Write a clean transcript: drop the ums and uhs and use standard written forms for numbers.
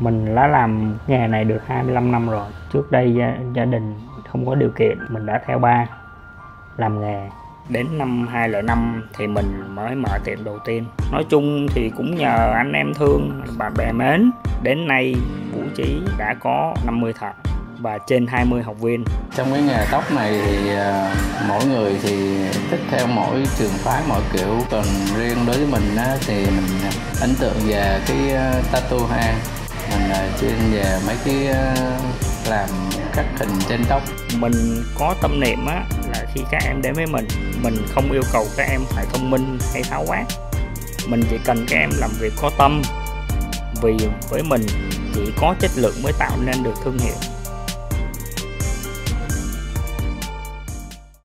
Mình đã làm nghề này được 25 năm rồi. Trước đây gia đình không có điều kiện, mình đã theo ba làm nghề. Đến năm 2005 thì mình mới mở tiệm đầu tiên. Nói chung thì cũng nhờ anh em thương, bạn bè mến. Đến nay Vũ Trí đã có 50 thợ và trên 20 học viên. Trong cái nghề tóc này thì mỗi người thì thích theo mỗi trường phái, mỗi kiểu. Còn riêng đối với mình thì mình ấn tượng về cái tattoo hair. Mình chuyên về mấy cái làm cắt hình trên tóc. Mình có tâm niệm là khi các em đến với mình không yêu cầu các em phải thông minh hay tháo vát. Mình chỉ cần các em làm việc có tâm, vì với mình chỉ có chất lượng mới tạo nên được thương hiệu.